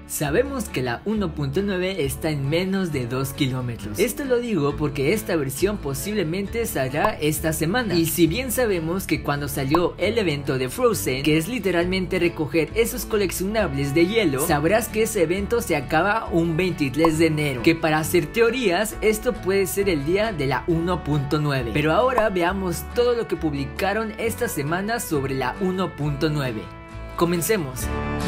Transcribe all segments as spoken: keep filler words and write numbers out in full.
Sabemos que la uno punto nueve está en menos de dos kilómetros. Esto lo digo porque esta versión posiblemente saldrá esta semana. Y si bien sabemos que cuando salió el evento de Frozen, que es literalmente recoger esos coleccionables de hielo, sabrás que ese evento se acaba un veintitrés de enero. Que para hacer teorías, esto puede ser el día de la uno punto nueve. Pero ahora veamos todo lo que publicaron esta semana sobre la uno punto nueve. Comencemos.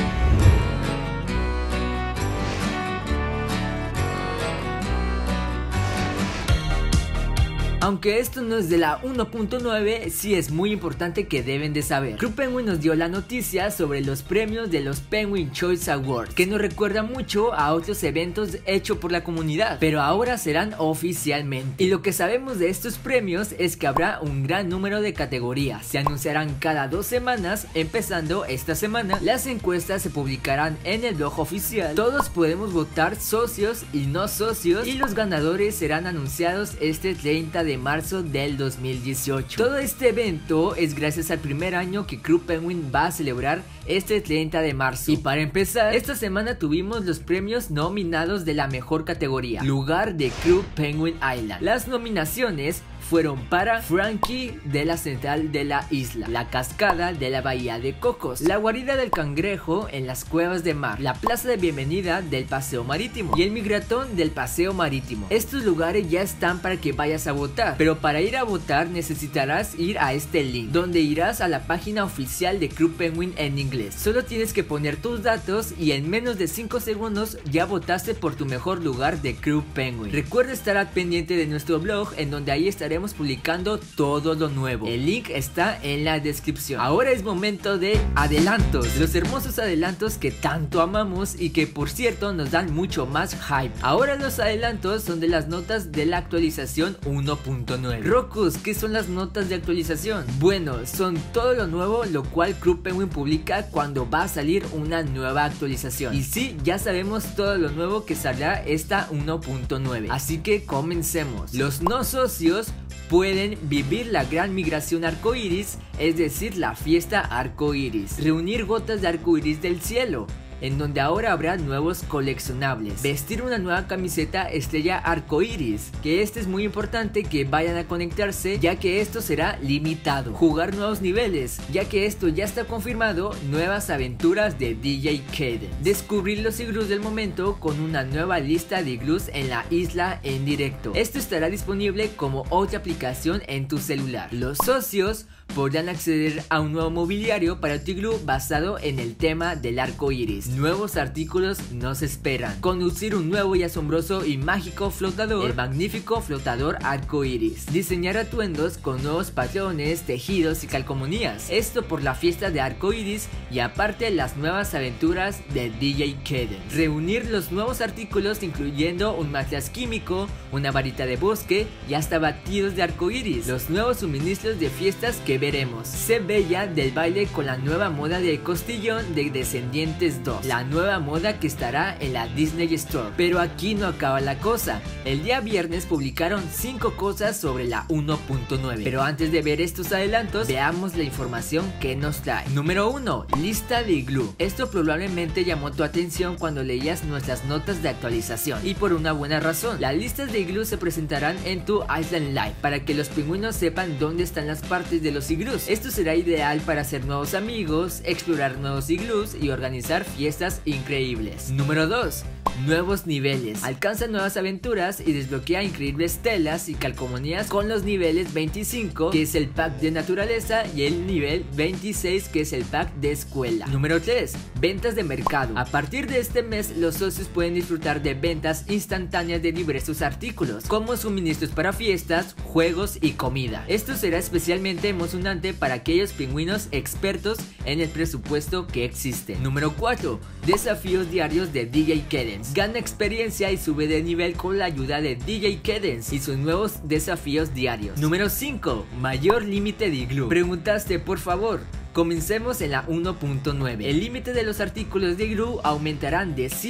Aunque esto no es de la uno punto nueve, sí es muy importante que deben de saber. Club Penguin nos dio la noticia sobre los premios de los Penguin Choice Awards, que nos recuerda mucho a otros eventos hechos por la comunidad, pero ahora serán oficialmente. Y lo que sabemos de estos premios es que habrá un gran número de categorías. Se anunciarán cada dos semanas, empezando esta semana. Las encuestas se publicarán en el blog oficial. Todos podemos votar, socios y no socios, y los ganadores serán anunciados este treinta de marzo del dos mil dieciocho. Todo este evento es gracias al primer año que Club Penguin va a celebrar este treinta de marzo. Y para empezar, esta semana tuvimos los premios nominados de la mejor categoría, lugar de Club Penguin Island. Las nominaciones fueron para Frankie de la central de la isla, la cascada de la bahía de Cocos, la guarida del cangrejo en las cuevas de mar, la plaza de bienvenida del paseo marítimo y el migratón del paseo marítimo. Estos lugares ya están para que vayas a votar, pero para ir a votar necesitarás ir a este link, donde irás a la página oficial de Club Penguin en inglés. Solo tienes que poner tus datos y en menos de cinco segundos ya votaste por tu mejor lugar de Club Penguin. Recuerda estar al pendiente de nuestro blog, en donde ahí estaremos publicando todo lo nuevo. El link está en la descripción. Ahora es momento de adelantos, los hermosos adelantos que tanto amamos y que por cierto nos dan mucho más hype. Ahora los adelantos son de las notas de la actualización uno punto nueve. Rocus, ¿qué son las notas de actualización? Bueno, son todo lo nuevo lo cual Club Penguin publica cuando va a salir una nueva actualización. Y sí, ya sabemos todo lo nuevo que saldrá esta uno punto nueve. Así que comencemos. Los no socios pueden vivir la gran migración arcoíris, es decir, la fiesta arcoíris. Reunir gotas de arcoíris del cielo, en donde ahora habrá nuevos coleccionables. Vestir una nueva camiseta estrella arcoíris, que este es muy importante que vayan a conectarse, ya que esto será limitado. Jugar nuevos niveles, ya que esto ya está confirmado. Nuevas aventuras de D J Cadence. Descubrir los iglús del momento con una nueva lista de iglús en la isla en directo. Esto estará disponible como otra aplicación en tu celular. Los socios podrán acceder a un nuevo mobiliario para tu iglú basado en el tema del arco iris. Nuevos artículos nos esperan. Conducir un nuevo y asombroso y mágico flotador, el magnífico flotador arco iris. Diseñar atuendos con nuevos patrones, tejidos y calcomanías. Esto por la fiesta de arco iris y aparte las nuevas aventuras de D J Cadence. Reunir los nuevos artículos incluyendo un matraz químico, una varita de bosque y hasta batidos de arco iris. Los nuevos suministros de fiestas que veremos. Sé bella del baile con la nueva moda del costillón de Descendientes dos, la nueva moda que estará en la Disney Store. Pero aquí no acaba la cosa. El día viernes publicaron cinco cosas sobre la uno punto nueve. Pero antes de ver estos adelantos, veamos la información que nos trae. Número uno. Lista de iglú. Esto probablemente llamó tu atención cuando leías nuestras notas de actualización, y por una buena razón. Las listas de iglú se presentarán en tu Island Live para que los pingüinos sepan dónde están las partes de los iglús. Esto será ideal para hacer nuevos amigos, explorar nuevos iglús y organizar fiestas increíbles. Número dos. Nuevos niveles. Alcanza nuevas aventuras y desbloquea increíbles telas y calcomanías con los niveles veinticinco, que es el pack de naturaleza, y el nivel veintiséis, que es el pack de escuela. Número tres. Ventas de mercado. A partir de este mes, los socios pueden disfrutar de ventas instantáneas de diversos artículos, como suministros para fiestas, juegos y comida. Esto será especialmente emocionante para aquellos pingüinos expertos en el presupuesto que existe. Número cuatro. Desafíos diarios de D J Cadence. Gana experiencia y sube de nivel con la ayuda de D J Cadence y sus nuevos desafíos diarios. Número cinco. Mayor límite de iglú. Preguntaste, por favor. Comencemos en la uno punto nueve. El límite de los artículos de iglú aumentarán de cien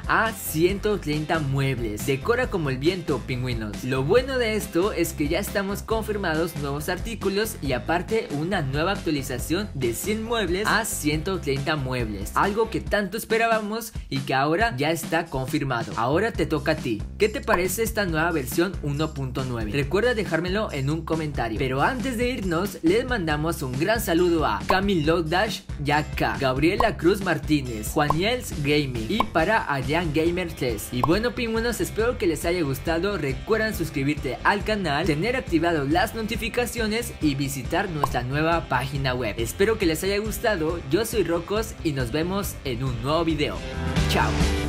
a ciento treinta muebles. Decora como el viento, pingüinos. Lo bueno de esto es que ya estamos confirmados nuevos artículos y aparte una nueva actualización de cien muebles a ciento treinta muebles, algo que tanto esperábamos y que ahora ya está confirmado. Ahora te toca a ti. ¿Qué te parece esta nueva versión uno punto nueve? Recuerda dejármelo en un comentario. Pero antes de irnos, les mandamos un gran saludo a Camil Dash, Yaka, Gabriela Cruz Martínez, Juaniels Gaming y para Allan Gamer tres. Y bueno, pingüinos, espero que les haya gustado. Recuerden suscribirte al canal, tener activado las notificaciones y visitar nuestra nueva página web. Espero que les haya gustado. Yo soy Rocos y nos vemos en un nuevo video. Chao.